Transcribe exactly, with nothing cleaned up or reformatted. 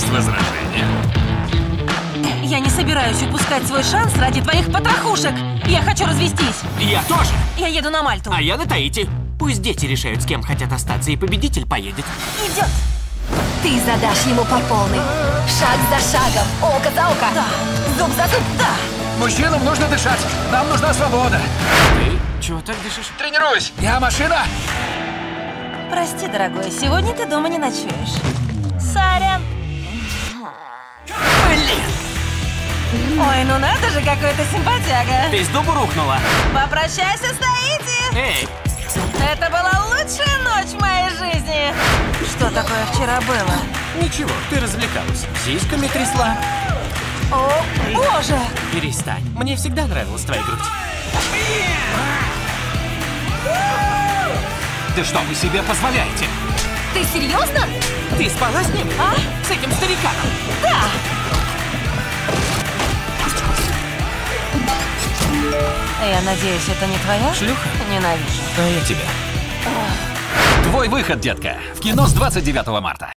возражения? Я не собираюсь упускать свой шанс ради твоих потрохушек. Я хочу развестись. Я тоже. Я еду на Мальту. А я на Таити. Пусть дети решают, с кем хотят остаться, и победитель поедет. Идет. Ты задашь ему по полной. Шаг за шагом, око за око. Да. Зуб за зуб. Да. Мужчинам нужно дышать. Нам нужна свобода. Ты чего так дышишь? Тренируюсь. Я машина. Прости, дорогой, сегодня ты дома не ночуешь. Сорян. Блин! Ой, ну надо же, какой ты симпатяга. Ты с дубу рухнула. Попрощайся с Таити. Эй! Это была лучшая ночь в моей жизни. Что такое вчера было? Ничего, ты развлекалась. Сиськами трясла. О, боже! Перестань. Мне всегда нравилась твоя грудь. Да что вы себе позволяете? Ты серьезно? Ты спала с ним? А? С этим стариканом? Да. Я надеюсь, это не твоя? Шлюха? Ненавижу. А я тебя. Твой выход, детка. В кино с двадцать девятого марта.